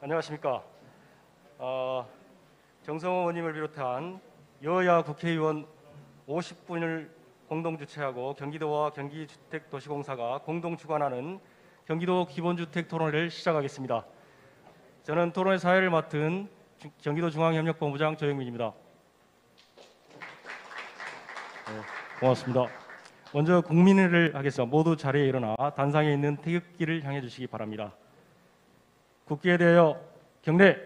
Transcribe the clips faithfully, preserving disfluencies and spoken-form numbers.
안녕하십니까. 어, 정성호 의원님을 비롯한 여야 국회의원 오십 분을 공동 주최하고 경기도와 경기주택도시공사가 공동 주관하는 경기도 기본주택 토론회를 시작하겠습니다. 저는 토론회 사회를 맡은 주, 경기도중앙협력본부장 조영민입니다. 네, 고맙습니다. 먼저 국민회를 하겠습니다. 모두 자리에 일어나 단상에 있는 태극기를 향해 주시기 바랍니다. 국기에 대하여 경례.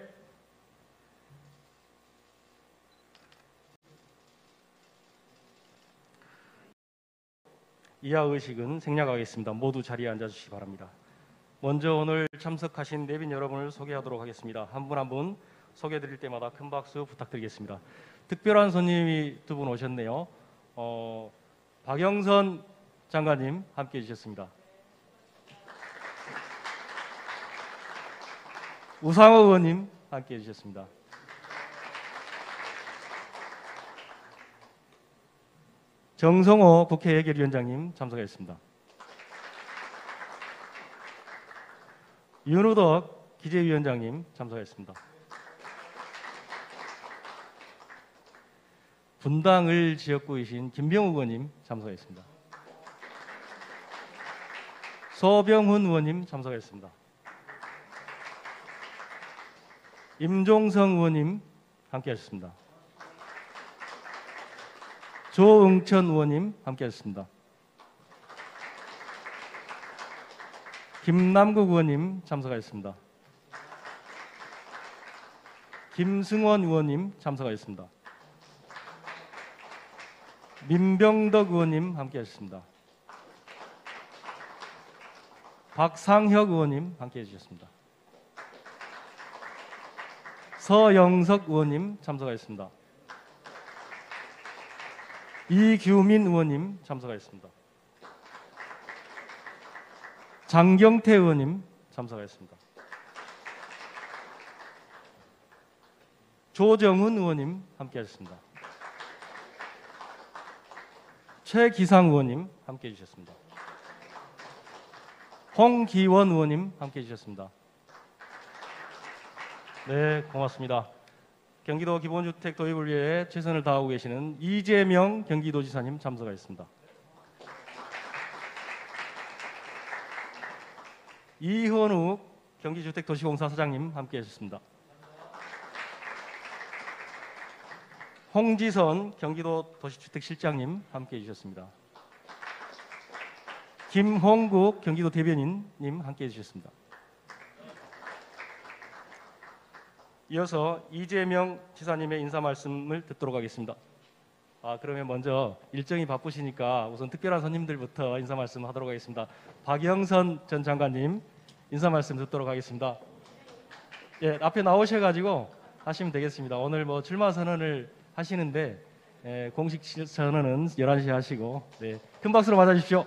이하 의식은 생략하겠습니다. 모두 자리에 앉아주시기 바랍니다. 먼저 오늘 참석하신 내빈 여러분을 소개하도록 하겠습니다. 한 분 한 분 소개해드릴 때마다 큰 박수 부탁드리겠습니다. 특별한 손님이 두 분 오셨네요. 어, 박영선 장관님 함께해 주셨습니다. 우상호 의원님 함께해 주셨습니다. 정성호 국회 예결위원장님 참석하셨습니다. 윤우덕 기재위원장님 참석하셨습니다. 분당을 지역구이신 김병욱 의원님 참석하셨습니다. 서병훈 의원님 참석하셨습니다. 임종성 의원님 함께하셨습니다. 조응천 의원님 함께하셨습니다. 김남국 의원님 참석하셨습니다. 김승원 의원님 참석하셨습니다. 민병덕 의원님 함께하셨습니다. 박상혁 의원님 함께해 주셨습니다. 서영석 의원님 참석하셨습니다. 이규민 의원님 참석하셨습니다. 장경태 의원님 참석하셨습니다. 조정훈 의원님 함께하셨습니다. 최기상 의원님 함께해 주셨습니다. 홍기원 의원님 함께해 주셨습니다. 네, 고맙습니다. 경기도 기본주택 도입을 위해 최선을 다하고 계시는 이재명 경기도지사님 참석하셨습니다. 이현욱 경기주택도시공사 사장님 함께해 주셨습니다. 홍지선 경기도 도시주택실장님 함께해 주셨습니다. 김홍국 경기도 대변인님 함께해 주셨습니다. 이어서 이재명 지사님의 인사 말씀을 듣도록 하겠습니다. 아, 그러면 먼저 일정이 바쁘시니까 우선 특별한 손님들부터 인사 말씀 하도록 하겠습니다. 박영선 전 장관님 인사 말씀 듣도록 하겠습니다. 예, 앞에 나오셔가지고 하시면 되겠습니다. 오늘 뭐 출마 선언을 하시는데 예, 공식 선언은 열한 시에 하시고 네, 큰 박수로 맞아주십시오.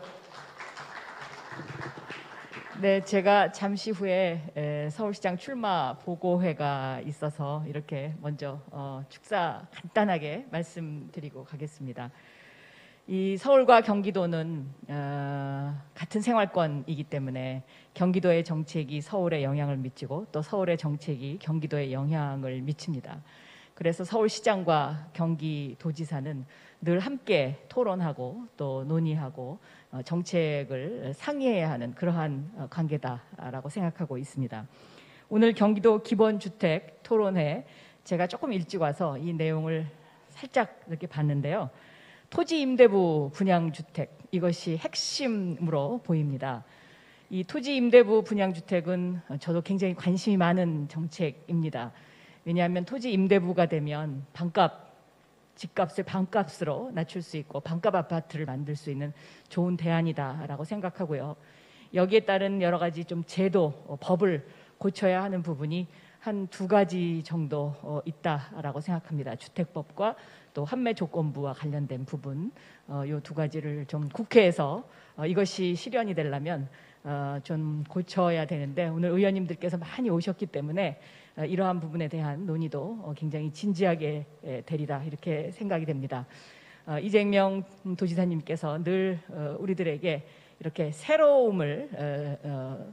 네, 제가 잠시 후에 서울시장 출마 보고회가 있어서 이렇게 먼저 어, 축사 간단하게 말씀드리고 가겠습니다. 이 서울과 경기도는 어, 같은 생활권이기 때문에 경기도의 정책이 서울에 영향을 미치고 또 서울의 정책이 경기도에 영향을 미칩니다. 그래서 서울시장과 경기도지사는 늘 함께 토론하고 또 논의하고 정책을 상의해야 하는 그러한 관계다라고 생각하고 있습니다. 오늘 경기도 기본주택 토론회 제가 조금 일찍 와서 이 내용을 살짝 이렇게 봤는데요. 토지임대부 분양주택 이것이 핵심으로 보입니다. 이 토지임대부 분양주택은 저도 굉장히 관심이 많은 정책입니다. 왜냐하면 토지 임대부가 되면 방값, 집값을 반값으로 낮출 수 있고 반값 아파트를 만들 수 있는 좋은 대안이다라고 생각하고요. 여기에 따른 여러 가지 좀 제도, 법을 고쳐야 하는 부분이 한 두 가지 정도 있다라고 생각합니다. 주택법과 또 환매 조건부와 관련된 부분, 이 두 가지를 좀 국회에서 이것이 실현이 되려면 좀 고쳐야 되는데 오늘 의원님들께서 많이 오셨기 때문에 이러한 부분에 대한 논의도 굉장히 진지하게 되리라 이렇게 생각이 됩니다. 이재명 도지사님께서 늘 우리들에게 이렇게 새로움을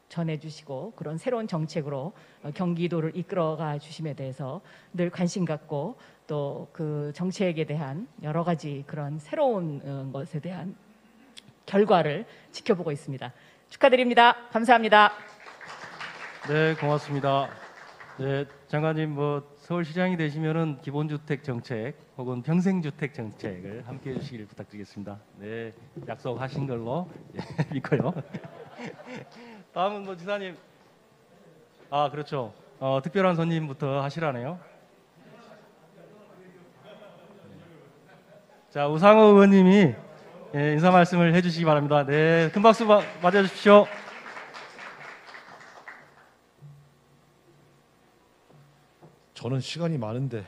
전해주시고 그런 새로운 정책으로 어, 경기도를 이끌어가 주심에 대해서 늘 관심 갖고 또 그 정책에 대한 여러 가지 그런 새로운 어, 것에 대한 결과를 지켜보고 있습니다. 축하드립니다. 감사합니다. 네, 고맙습니다. 네, 장관님 뭐 서울시장이 되시면은 기본주택 정책 혹은 평생주택 정책을 함께 해주시길 부탁드리겠습니다. 네, 약속하신 걸로 예, 믿고요. 다음은 뭐 지사님, 아 그렇죠. 어, 특별한 손님부터 하시라네요. 자, 우상호 의원님이 예, 인사 말씀을 해주시기 바랍니다. 네, 큰 박수 마- 맞아주십시오. 저는 시간이 많은데.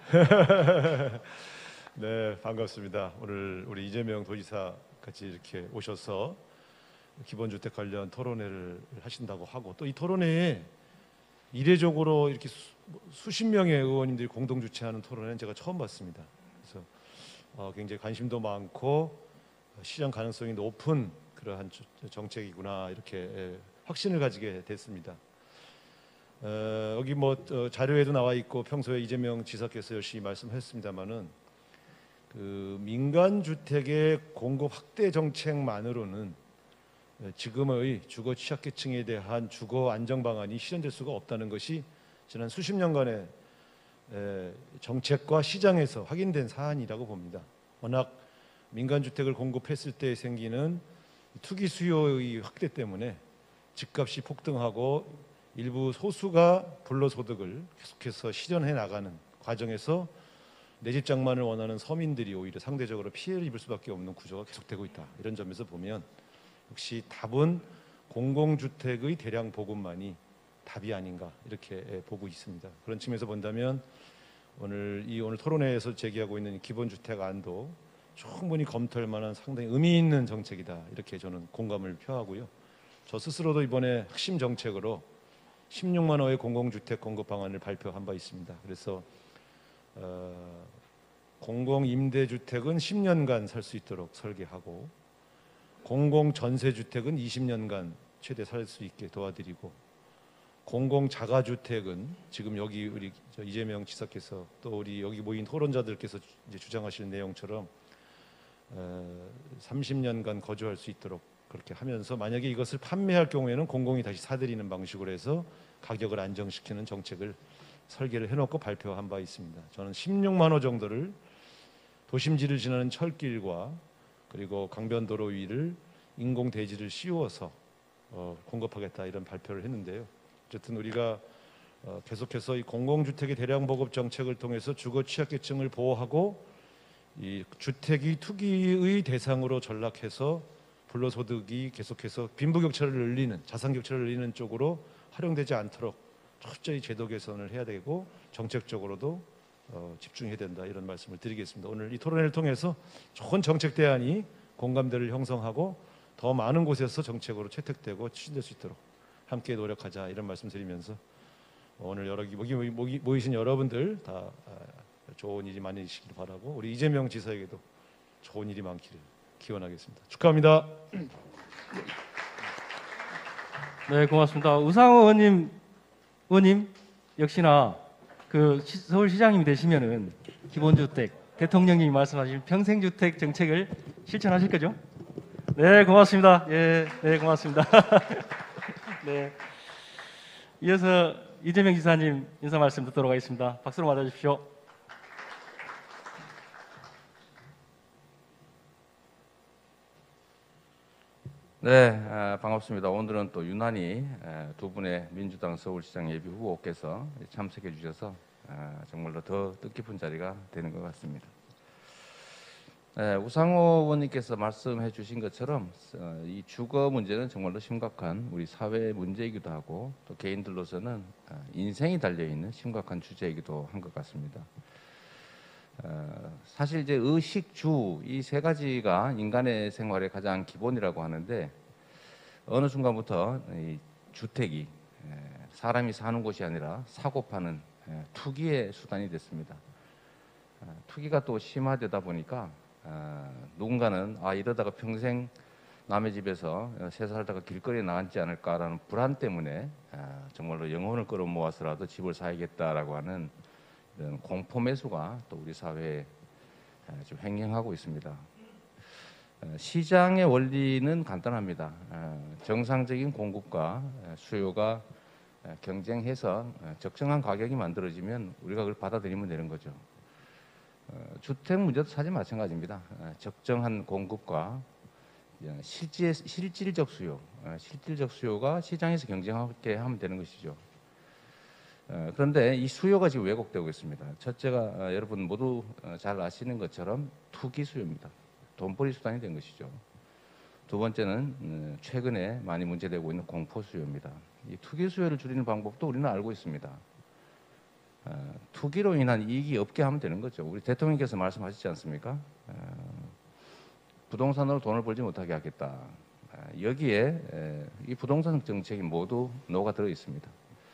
네, 반갑습니다. 오늘 우리 이재명 도지사 같이 이렇게 오셔서 기본주택 관련 토론회를 하신다고 하고, 또 이 토론회에 이례적으로 이렇게 수, 수십 명의 의원님들이 공동 주최하는 토론회는 제가 처음 봤습니다. 그래서 어, 굉장히 관심도 많고 시장 가능성이 높은 그러한 주- 정책이구나 이렇게 예, 확신을 가지게 됐습니다. 어, 여기 뭐 어, 자료에도 나와 있고 평소에 이재명 지사께서 열심히 말씀했습니다마는 그 민간 주택의 공급 확대 정책만으로는 지금의 주거 취약계층에 대한 주거 안정 방안이 실현될 수가 없다는 것이 지난 수십 년간의 에, 정책과 시장에서 확인된 사안이라고 봅니다. 워낙 민간 주택을 공급했을 때 생기는 투기 수요의 확대 때문에 집값이 폭등하고 일부 소수가 불로소득을 계속해서 실현해 나가는 과정에서 내 집 장만을 원하는 서민들이 오히려 상대적으로 피해를 입을 수밖에 없는 구조가 계속되고 있다. 이런 점에서 보면 역시 답은 공공주택의 대량 보급만이 답이 아닌가 이렇게 보고 있습니다. 그런 측면에서 본다면 오늘 이 오늘 토론회에서 제기하고 있는 기본주택안도 충분히 검토할 만한 상당히 의미 있는 정책이다 이렇게 저는 공감을 표하고요. 저 스스로도 이번에 핵심 정책으로 십육만 호의 공공주택 공급 방안을 발표한 바 있습니다. 그래서 어, 공공임대주택은 십 년간 살 수 있도록 설계하고 공공전세주택은 이십 년간 최대 살 수 있게 도와드리고 공공자가주택은 지금 여기 우리 저 이재명 지사께서 또 우리 여기 모인 토론자들께서 이제 주장하시는 내용처럼 어, 삼십 년간 거주할 수 있도록 그렇게 하면서 만약에 이것을 판매할 경우에는 공공이 다시 사들이는 방식으로 해서 가격을 안정시키는 정책을 설계를 해놓고 발표한 바 있습니다. 저는 십육만 호 정도를 도심지를 지나는 철길과 그리고 강변도로 위를 인공 대지를 씌워서 어, 공급하겠다 이런 발표를 했는데요. 어쨌든 우리가 어, 계속해서 이 공공주택의 대량 보급 정책을 통해서 주거 취약계층을 보호하고 이 주택이 투기의 대상으로 전락해서 불로소득이 계속해서 빈부격차를 늘리는 자산격차를 늘리는 쪽으로 활용되지 않도록 철저히 제도 개선을 해야 되고 정책적으로도 어, 집중해야 된다 이런 말씀을 드리겠습니다. 오늘 이 토론회를 통해서 좋은 정책 대안이 공감대를 형성하고 더 많은 곳에서 정책으로 채택되고 추진될 수 있도록 함께 노력하자 이런 말씀드리면서 오늘 여러 여기 모이, 모이신 여러분들 다 좋은 일이 많으시길 바라고 우리 이재명 지사에게도 좋은 일이 많기를 기원하겠습니다. 축하합니다. 네, 고맙습니다. 우상호 의원님, 의원님 역시나 그 시- 서울시장님이 되시면은 기본주택 대통령님이 말씀하신 평생주택 정책을 실천하실 거죠? 네, 고맙습니다. 예, 네, 고맙습니다. 네, 이어서 이재명 지사님 인사 말씀 듣도록 하겠습니다. 박수로 맞아주십시오. 네, 아, 반갑습니다. 오늘은 또 유난히 아, 두 분의 민주당 서울시장 예비 후보께서 참석해 주셔서 아, 정말로 더 뜻깊은 자리가 되는 것 같습니다. 네, 우상호 의원님께서 말씀해 주신 것처럼 어, 이 주거 문제는 정말로 심각한 우리 사회 문제이기도 하고 또 개인들로서는 아, 인생이 달려 있는 심각한 주제이기도 한 것 같습니다. 어, 사실 이제 의식, 주 이 세 가지가 인간의 생활의 가장 기본이라고 하는데 어느 순간부터 이 주택이 에, 사람이 사는 곳이 아니라 사고 파는 에, 투기의 수단이 됐습니다. 어, 투기가 또 심화되다 보니까 어, 누군가는 아 이러다가 평생 남의 집에서 새 살다가 길거리에 나앉지 않을까라는 불안 때문에 정말로 영혼을 끌어모아서라도 집을 사야겠다라고 하는 이런 공포 매수가 또 우리 사회에 좀 횡행하고 있습니다. 시장의 원리는 간단합니다. 정상적인 공급과 수요가 경쟁해서 적정한 가격이 만들어지면 우리가 그걸 받아들이면 되는 거죠. 주택 문제도 사실 마찬가지입니다. 적정한 공급과 실질, 실질적 수요, 실질적 수요가 시장에서 경쟁하게 하면 되는 것이죠. 그런데 이 수요가 지금 왜곡되고 있습니다. 첫째가 여러분 모두 잘 아시는 것처럼 투기 수요입니다. 돈벌이 수단이 된 것이죠. 두 번째는 최근에 많이 문제되고 있는 공포 수요입니다. 이 투기 수요를 줄이는 방법도 우리는 알고 있습니다. 투기로 인한 이익이 없게 하면 되는 거죠. 우리 대통령께서 말씀하시지 않습니까? 부동산으로 돈을 벌지 못하게 하겠다. 여기에 이 부동산 정책이 모두 녹아 들어 있습니다.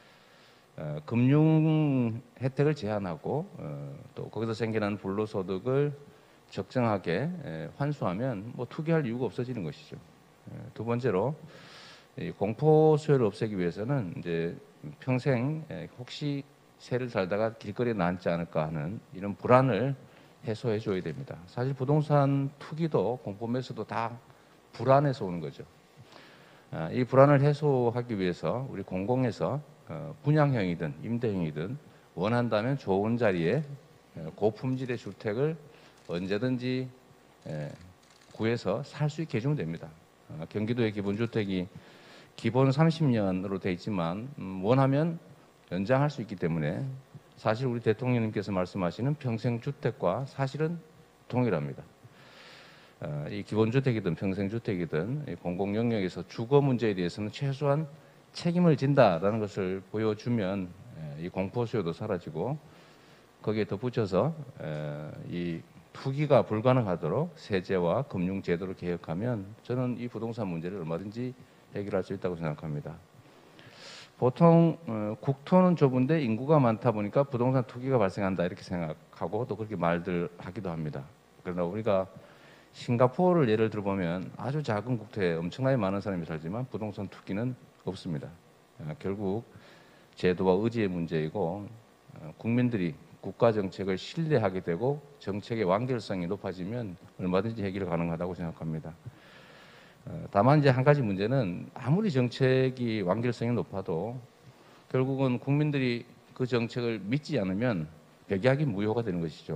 금융 혜택을 제한하고 또 거기서 생겨난 불로소득을 적정하게 환수하면 뭐 투기할 이유가 없어지는 것이죠. 두 번째로 공포 수요를 없애기 위해서는 이제 평생 혹시 새를 살다가 길거리에 나앉지 않을까 하는 이런 불안을 해소해 줘야 됩니다. 사실 부동산 투기도 공포 매수도 다 불안에서 오는 거죠. 이 불안을 해소하기 위해서 우리 공공에서 분양형이든 임대형이든 원한다면 좋은 자리에 고품질의 주택을 언제든지 구해서 살 수 있게 해주면 됩니다. 경기도의 기본주택이 기본 삼십 년으로 돼 있지만 원하면 연장할 수 있기 때문에 사실 우리 대통령님께서 말씀하시는 평생주택과 사실은 동일합니다. 이 기본주택이든 평생주택이든 공공 영역에서 주거 문제에 대해서는 최소한 책임을 진다라는 것을 보여주면 이 공포 수요도 사라지고 거기에 덧붙여서 이 투기가 불가능하도록 세제와 금융 제도를 개혁하면 저는 이 부동산 문제를 얼마든지 해결할 수 있다고 생각합니다. 보통 어, 국토는 좁은데 인구가 많다 보니까 부동산 투기가 발생한다 이렇게 생각하고 또 그렇게 말들 하기도 합니다. 그러나 우리가 싱가포르를 예를 들어보면 아주 작은 국토에 엄청나게 많은 사람이 살지만 부동산 투기는 없습니다. 어, 결국 제도와 의지의 문제이고 어, 국민들이 국가 정책을 신뢰하게 되고 정책의 완결성이 높아지면 얼마든지 해결 가능하다고 생각합니다. 다만 이제 한 가지 문제는 아무리 정책이 완결성이 높아도 결국은 국민들이 그 정책을 믿지 않으면 백약이 무효가 되는 것이죠.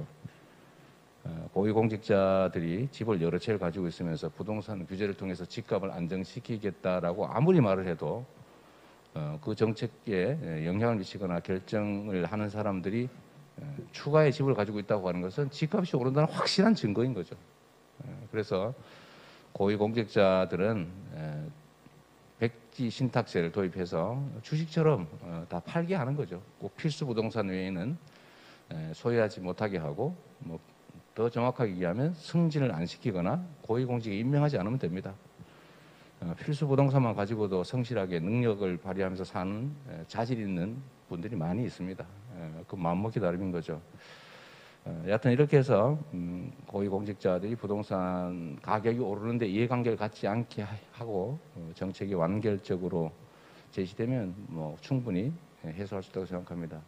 고위공직자들이 집을 여러 채를 가지고 있으면서 부동산 규제를 통해서 집값을 안정시키겠다라고 아무리 말을 해도 그 정책에 영향을 미치거나 결정을 하는 사람들이 추가의 집을 가지고 있다고 하는 것은 집값이 오른다는 확실한 증거인 거죠. 그래서 고위공직자들은 백지 신탁제를 도입해서 주식처럼 다 팔게 하는 거죠. 꼭 필수 부동산 외에는 소유하지 못하게 하고 뭐 더 정확하게 얘기하면 승진을 안 시키거나 고위공직에 임명하지 않으면 됩니다. 필수 부동산만 가지고도 성실하게 능력을 발휘하면서 사는 자질 있는 분들이 많이 있습니다. 그 마음먹기 나름인 거죠. 여하튼 이렇게 해서 고위공직자들이 부동산 가격이 오르는데 이해관계를 갖지 않게 하고 정책이 완결적으로 제시되면 뭐 충분히 해소할 수 있다고 생각합니다.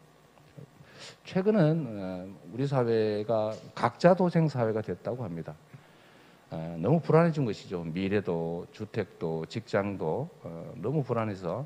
최근은 우리 사회가 각자 도생 사회가 됐다고 합니다. 너무 불안해진 것이죠. 미래도 주택도 직장도 너무 불안해서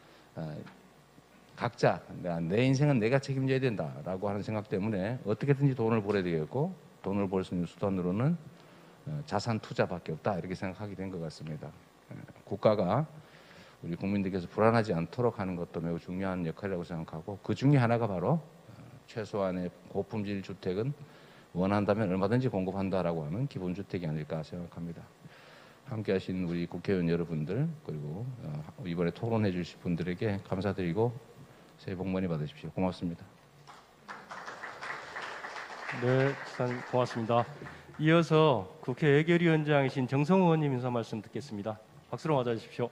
각자 내 인생은 내가 책임져야 된다라고 하는 생각 때문에 어떻게든지 돈을 벌어야 되겠고 돈을 벌 수 있는 수단으로는 자산 투자밖에 없다 이렇게 생각하게 된 것 같습니다. 국가가 우리 국민들께서 불안하지 않도록 하는 것도 매우 중요한 역할이라고 생각하고 그 중에 하나가 바로 최소한의 고품질 주택은 원한다면 얼마든지 공급한다라고 하는 기본주택이 아닐까 생각합니다. 함께하신 우리 국회의원 여러분들 그리고 이번에 토론해 주실 분들에게 감사드리고 새해 복 많이 받으십시오. 고맙습니다. 네, 지사님 고맙습니다. 이어서 국회 예결위원장이신 정성호 의원님 인사 말씀 듣겠습니다. 박수로 맞아주십시오.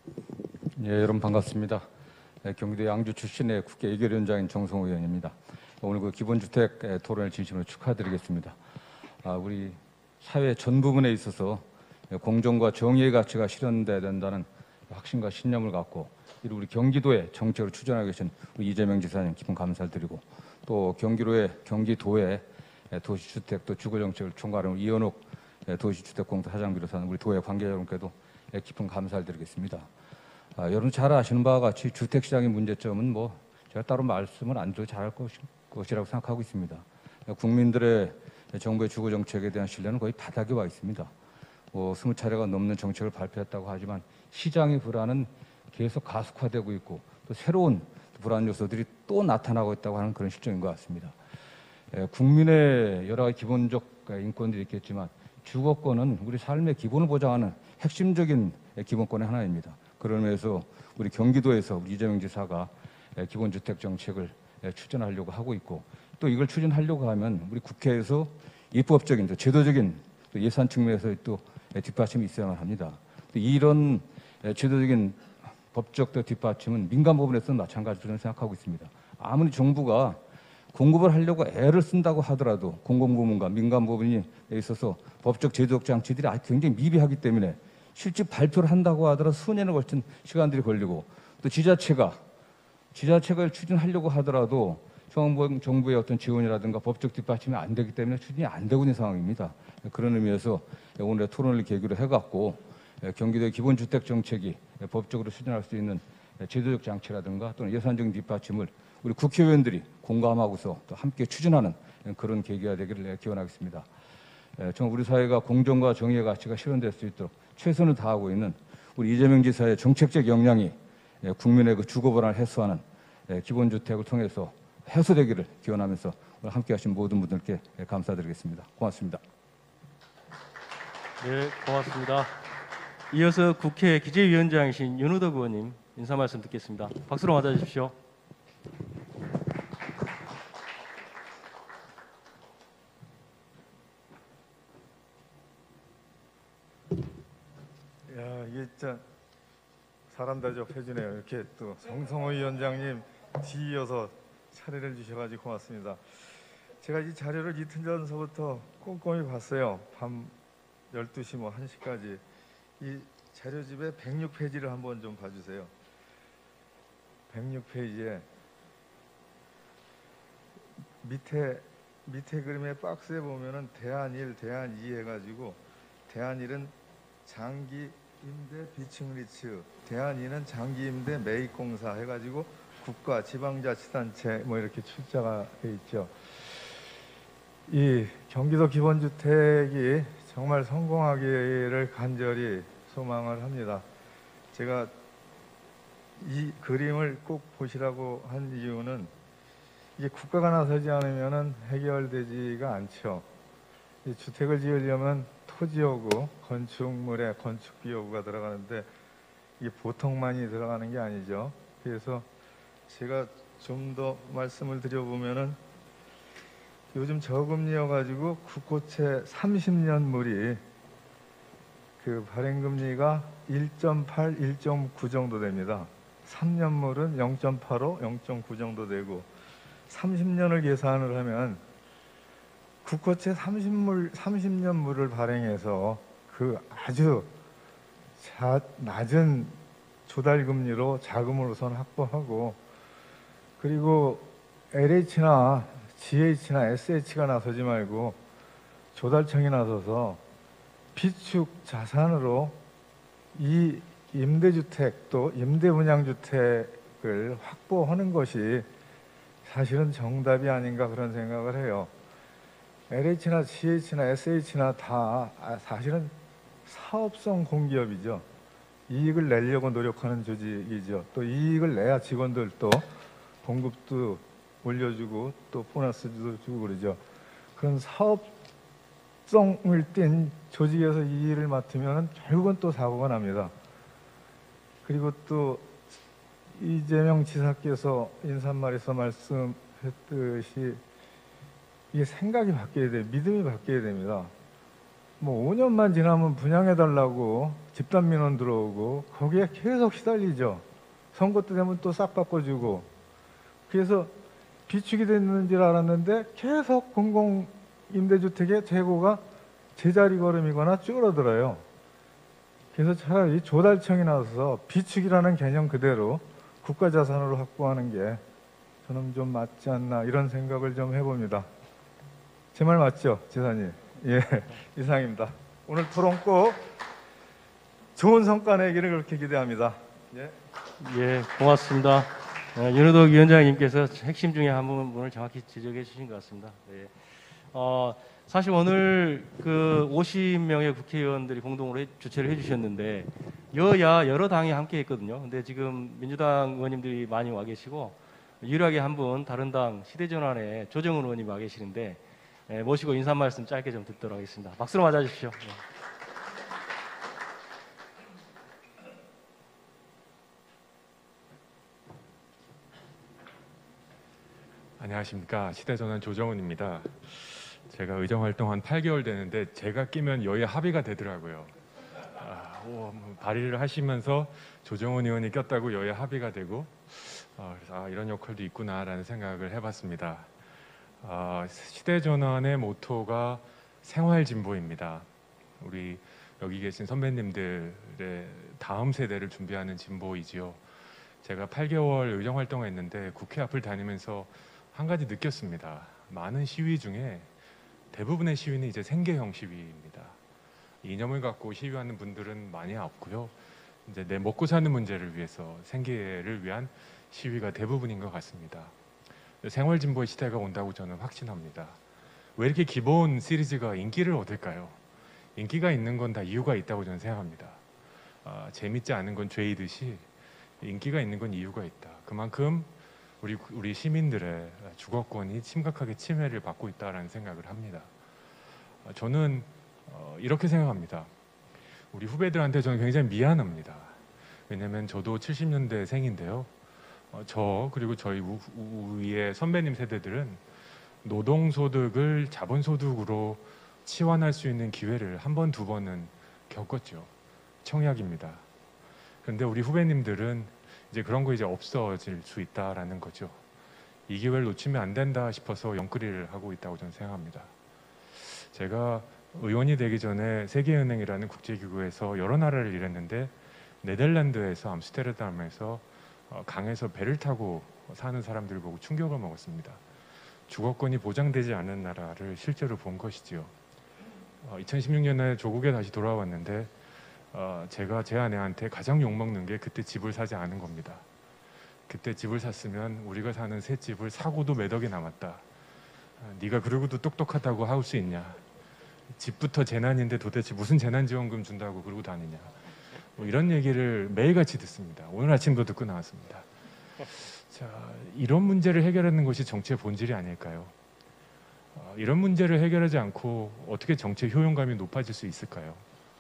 예, 여러분 반갑습니다. 네, 경기도 양주 출신의 국회 예결위원장인 정성호 의원입니다. 오늘 그 기본주택 에, 토론을 진심으로 축하드리겠습니다. 아, 우리 사회 전 부분에 있어서 공정과 정의의 가치가 실현돼야 된다는 확신과 신념을 갖고 이를 우리 경기도의 정책으로 추진하고 계신 우리 이재명 지사님 깊은 감사를 드리고, 또 경기도의 경기도의 도시주택 또 주거정책을 총괄하는 이현욱 도시주택공사 사장 비롯한 우리 도의 관계자 여러분께도 깊은 감사를 드리겠습니다. 아, 여러분 잘 아시는 바와 같이 주택시장의 문제점은 뭐 제가 따로 말씀을 안 드려도 잘할 것이라고 생각하고 있습니다. 국민들의 정부의 주거정책에 대한 신뢰는 거의 바닥에 와 있습니다. 뭐 스무 차례가 넘는 정책을 발표했다고 하지만 시장의 불안은 계속 가속화되고 있고 또 새로운 불안 요소들이 또 나타나고 있다고 하는 그런 실정인 것 같습니다. 국민의 여러 가지 기본적 인권들이 있겠지만 주거권은 우리 삶의 기본을 보장하는 핵심적인 기본권의 하나입니다. 그런 의미에서 우리 경기도에서 우리 이재명 지사가 기본주택 정책을 추진하려고 하고 있고, 또 이걸 추진하려고 하면 우리 국회에서 입법적인, 제도적인 예산 측면에서 또 뒷받침이 있어야만 합니다. 이런 제도적인 법적 뒷받침은 민간 부분에서는 마찬가지로 저는 생각하고 있습니다. 아무리 정부가 공급을 하려고 애를 쓴다고 하더라도 공공부문과 민간 부분에 있어서 법적 제도적 장치들이 아직 굉장히 미비하기 때문에 실제 발표를 한다고 하더라도 수년에 걸친 시간들이 걸리고, 또 지자체가 지자체가 추진하려고 하더라도 정부, 정부의 어떤 지원이라든가 법적 뒷받침이 안 되기 때문에 추진이 안 되고 있는 상황입니다. 그런 의미에서 오늘의 토론을 계기로 해갖고 경기도의 기본주택 정책이 법적으로 추진할 수 있는 제도적 장치라든가 또는 예산적인 뒷받침을 우리 국회의원들이 공감하고서 또 함께 추진하는 그런 계기가 되기를 기원하겠습니다. 정말 우리 사회가 공정과 정의의 가치가 실현될 수 있도록 최선을 다하고 있는 우리 이재명 지사의 정책적 역량이 국민의 그 주거 불안을 해소하는 기본주택을 통해서 해소되기를 기원하면서 오늘 함께하신 모든 분들께 감사드리겠습니다. 고맙습니다. 네, 고맙습니다. 이어서 국회 기재위원장이신 윤우덕 의원님 인사 말씀 듣겠습니다. 박수로 맞아주십시오. 야, 이게 진짜 사람 대접해주네요. 이렇게 또 성성호 위원장님 뒤이어서 차례를 주셔가지고 고맙습니다. 제가 이 자료를 이틀 전서부터 꼼꼼히 봤어요. 밤 열두 시 뭐 한 시까지. 이 자료집의 백육 페이지를 한번 좀 봐주세요. 백육 페이지에 밑에 밑에 그림의 박스에 보면은 대안 일, 대안 이 해가지고 대안 일은 장기 임대 비층 리츠, 대안 이는 장기 임대 매입공사 해가지고 국가, 지방자치단체 뭐 이렇게 출자가 돼 있죠. 이 경기도 기본주택이 정말 성공하기를 간절히 소망을 합니다. 제가 이 그림을 꼭 보시라고 한 이유는 이게 국가가 나서지 않으면 해결되지가 않죠. 이 주택을 지으려면 토지요구, 건축물에 건축비 요구가 들어가는데 이게 보통 많이 들어가는 게 아니죠. 그래서 제가 좀 더 말씀을 드려보면은 요즘 저금리여가지고 국고채 삼십 년물이 그 발행금리가 일 점 팔, 일 점 구 정도 됩니다. 삼 년물은 영 점 팔오, 영 점 구 정도 되고 삼십 년을 계산을 하면 국고채 삼십 물, 삼십 년물을 발행해서 그 아주 자, 낮은 조달금리로 자금을 우선 확보하고, 그리고 엘에이치나 지에이치나 에스에이치가 나서지 말고 조달청이 나서서 비축 자산으로 이 임대주택 또 임대분양주택을 확보하는 것이 사실은 정답이 아닌가 그런 생각을 해요. 엘에이치나 지에이치나 에스에이치나 다 사실은 사업성 공기업이죠. 이익을 내려고 노력하는 조직이죠. 또 이익을 내야 직원들도 봉급도 올려주고 또 보너스도 주고 그러죠. 그런 사업성을 띤 조직에서 이 일을 맡으면 결국은 또 사고가 납니다. 그리고 또 이재명 지사께서 인사말에서 말씀했듯이 이게 생각이 바뀌어야 돼, 믿음이 바뀌어야 됩니다. 뭐 오 년만 지나면 분양해달라고 집단 민원 들어오고 거기에 계속 시달리죠. 선거 때 되면 또 싹 바꿔주고. 그래서 비축이 됐는 줄 알았는데 계속 공공 임대주택의 재고가 제자리 걸음이거나 줄어들어요. 그래서 차라리 조달청이 나서서 비축이라는 개념 그대로 국가 자산으로 확보하는 게 저는 좀 맞지 않나 이런 생각을 좀 해봅니다. 제 말 맞죠, 지사님? 예, 이상입니다. 오늘 토론 꼭 좋은 성과 내기를 그렇게 기대합니다. 예. 예, 고맙습니다. 어, 윤호덕 위원장님께서 핵심 중에 한 부분을 정확히 지적해 주신 것 같습니다. 네. 어, 사실 오늘 그 오십 명의 국회의원들이 공동으로 해- 주최를 해주셨는데 여야 여러 당이 함께 했거든요. 근데 지금 민주당 의원님들이 많이 와 계시고 유일하게 한 분 다른 당 시대전환의 조정훈 의원님 와 계시는데 예, 모시고 인사 말씀 짧게 좀 듣도록 하겠습니다. 박수로 맞아주십시오. 네. 안녕하십니까. 시대전환 조정훈입니다. 제가 의정 활동 한 팔 개월 되는데 제가 끼면 여야 합의가 되더라고요. 아, 오, 뭐 발의를 하시면서 조정훈 의원이 꼈다고 여야 합의가 되고 아, 그래서 아, 이런 역할도 있구나라는 생각을 해봤습니다. 아, 시대전환의 모토가 생활진보입니다. 우리 여기 계신 선배님들의 다음 세대를 준비하는 진보이지요. 제가 팔 개월 의정 활동했는데 국회 앞을 다니면서 한 가지 느꼈습니다. 많은 시위 중에 대부분의 시위는 이제 생계형 시위입니다. 이념을 갖고 시위하는 분들은 많이 없고요. 이제 내 먹고 사는 문제를 위해서 생계를 위한 시위가 대부분인 것 같습니다. 생활 진보의 시대가 온다고 저는 확신합니다. 왜 이렇게 기본 시리즈가 인기를 얻을까요? 인기가 있는 건 다 이유가 있다고 저는 생각합니다. 아, 재밌지 않은 건 죄이듯이 인기가 있는 건 이유가 있다. 그만큼 우리 우리 시민들의 주거권이 심각하게 침해를 받고 있다라는 생각을 합니다. 저는 어, 이렇게 생각합니다. 우리 후배들한테 저는 굉장히 미안합니다. 왜냐하면 저도 칠십 년대 생인데요. 어, 저 그리고 저희 우, 우, 위의 선배님 세대들은 노동소득을 자본소득으로 치환할 수 있는 기회를 한 번, 두 번은 겪었죠. 청약입니다. 그런데 우리 후배님들은 이제 그런 거 이제 없어질 수 있다라는 거죠. 이 기회를 놓치면 안 된다 싶어서 영끌이를 하고 있다고 저는 생각합니다. 제가 의원이 되기 전에 세계은행이라는 국제기구에서 여러 나라를 일했는데 네덜란드에서 암스테르담에서 강에서 배를 타고 사는 사람들 보고 충격을 먹었습니다. 주거권이 보장되지 않은 나라를 실제로 본 것이지요. 이천십육 년에 조국에 다시 돌아왔는데 어, 제가 제 아내한테 가장 욕먹는 게 그때 집을 사지 않은 겁니다. 그때 집을 샀으면 우리가 사는 새 집을 사고도 몇 억이 남았다. 아, 네가 그러고도 똑똑하다고 할 수 있냐. 집부터 재난인데 도대체 무슨 재난지원금 준다고 그러고 다니냐. 뭐 이런 얘기를 매일같이 듣습니다. 오늘 아침도 듣고 나왔습니다. 자, 이런 문제를 해결하는 것이 정치의 본질이 아닐까요? 어, 이런 문제를 해결하지 않고 어떻게 정치의 효용감이 높아질 수 있을까요?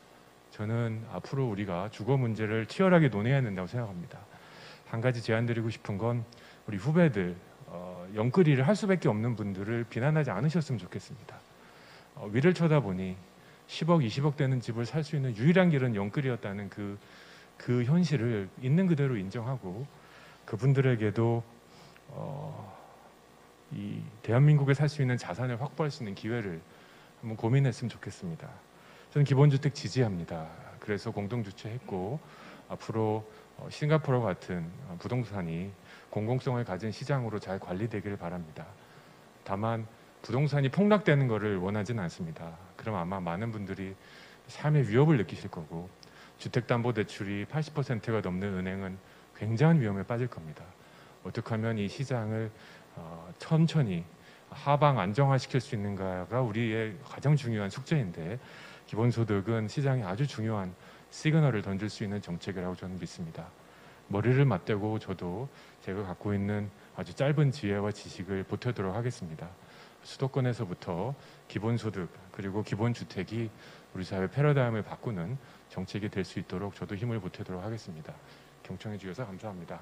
저는 앞으로 우리가 주거 문제를 치열하게 논해야 된다고 생각합니다. 한 가지 제안드리고 싶은 건 우리 후배들 어, 영끌이를 할 수밖에 없는 분들을 비난하지 않으셨으면 좋겠습니다. 어, 위를 쳐다보니 십억, 이십억 되는 집을 살 수 있는 유일한 길은 영끌이었다는 그, 그 현실을 있는 그대로 인정하고 그분들에게도 어, 이 대한민국에 살 수 있는 자산을 확보할 수 있는 기회를 한번 고민했으면 좋겠습니다. 저는 기본주택 지지합니다. 그래서 공동주최했고 앞으로 싱가포르 같은 부동산이 공공성을 가진 시장으로 잘 관리되기를 바랍니다. 다만 부동산이 폭락되는 것을 원하지는 않습니다. 그럼 아마 많은 분들이 삶의 위협을 느끼실 거고 주택담보대출이 팔십 퍼센트가 넘는 은행은 굉장한 위험에 빠질 겁니다. 어떻게 하면 이 시장을 어, 천천히 하방 안정화시킬 수 있는가가 우리의 가장 중요한 숙제인데 기본소득은 시장에 아주 중요한 시그널을 던질 수 있는 정책이라고 저는 믿습니다. 머리를 맞대고 저도 제가 갖고 있는 아주 짧은 지혜와 지식을 보태도록 하겠습니다. 수도권에서부터 기본소득 그리고 기본주택이 우리 사회 패러다임을 바꾸는 정책이 될 수 있도록 저도 힘을 보태도록 하겠습니다. 경청해 주셔서 감사합니다.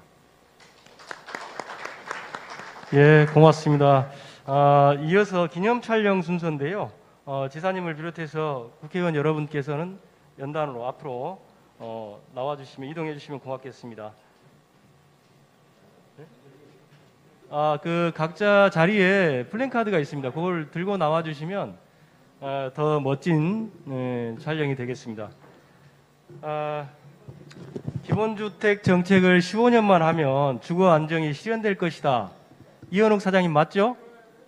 예, 고맙습니다. 아, 이어서 기념 촬영 순서인데요. 어, 지사님을 비롯해서 국회의원 여러분께서는 연단으로 앞으로 어, 나와주시면 이동해 주시면 고맙겠습니다. 네? 아, 그 각자 자리에 플랜카드가 있습니다. 그걸 들고 나와 주시면 아, 더 멋진 네, 촬영이 되겠습니다. 아, 기본주택 정책을 십오 년만 하면 주거 안정이 실현될 것이다. 이현욱 사장님 맞죠?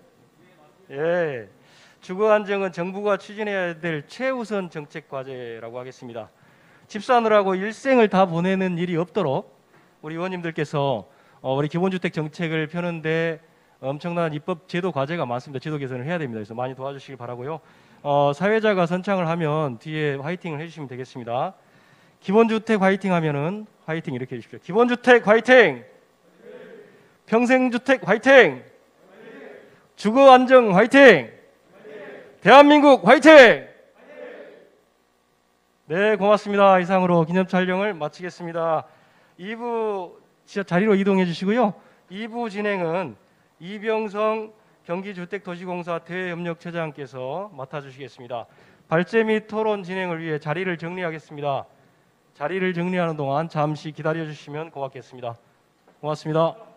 예. 주거 안정은 정부가 추진해야 될 최우선 정책 과제라고 하겠습니다. 집 사느라고 일생을 다 보내는 일이 없도록 우리 의원님들께서 어, 우리 기본주택 정책을 펴는데 엄청난 입법 제도 과제가 많습니다. 제도 개선을 해야 됩니다. 그래서 많이 도와주시길 바라고요. 어, 사회자가 선창을 하면 뒤에 화이팅을 해주시면 되겠습니다. 기본주택 화이팅 하면은 화이팅 이렇게 해주십시오. 기본주택 화이팅! 평생주택 화이팅! 주거 안정 화이팅! 대한민국 화이팅! 네, 고맙습니다. 이상으로 기념 촬영을 마치겠습니다. 이 부 자리로 이동해 주시고요. 이 부 진행은 이병성 경기주택도시공사 대협력처장께서 맡아주시겠습니다. 발제 및 토론 진행을 위해 자리를 정리하겠습니다. 자리를 정리하는 동안 잠시 기다려 주시면 고맙겠습니다. 고맙습니다.